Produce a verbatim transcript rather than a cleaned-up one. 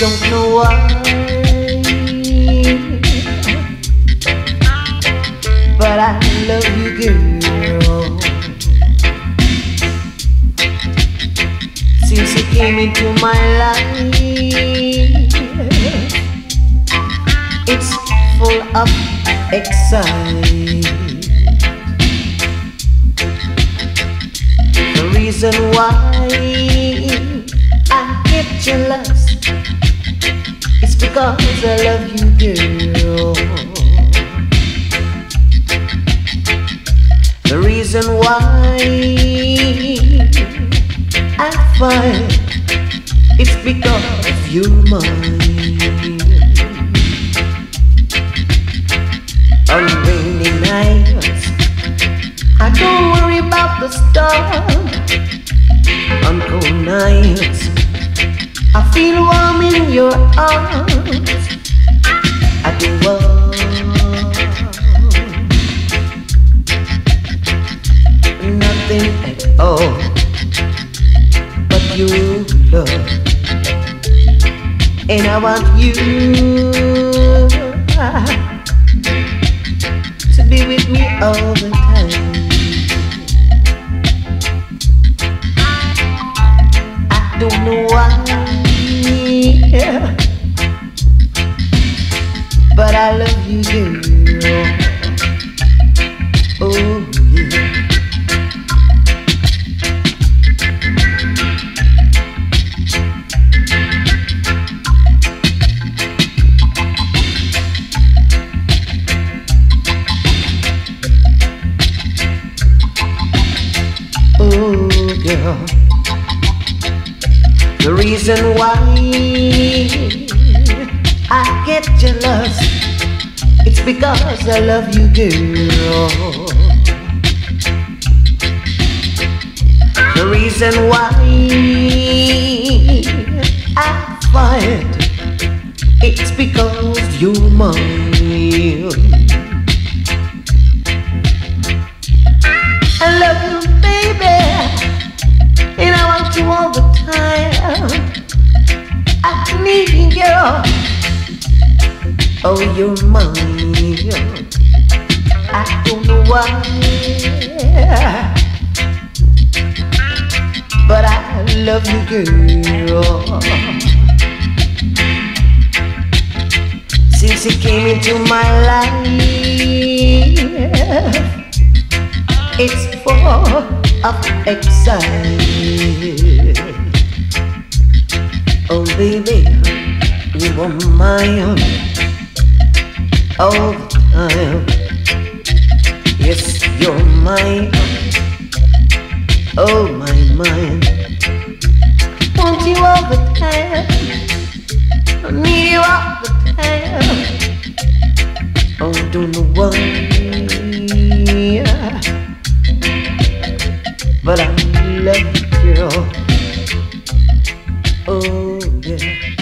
don't know why, but I love you, girl. Since you came into my life, it's full of excitement. The reason why I get jealous is because I love you, girl. The reason why I fight it's because you're mine. On rainy nights I don't worry about the storm. On cold nights I feel warm in your arms. I do want nothing at all but you, love, and I want you to be with me all the time. I don't know why, but I love you, girl. Oh yeah. Oh girl, the reason why I get jealous, it's because I love you, girl. The reason why I fight, it's because you're mine. I love you, baby, and I want you all the time. I need you, girl. Oh, you're mine. I don't know why, but I love you, girl. Since you came into my life, it's full of excitement. Oh baby, you are mine all the time. Yes, you're mine. Oh my mind, want you all the time. I need you all the time. Oh, don't know why, but I love you, girl. Oh yeah.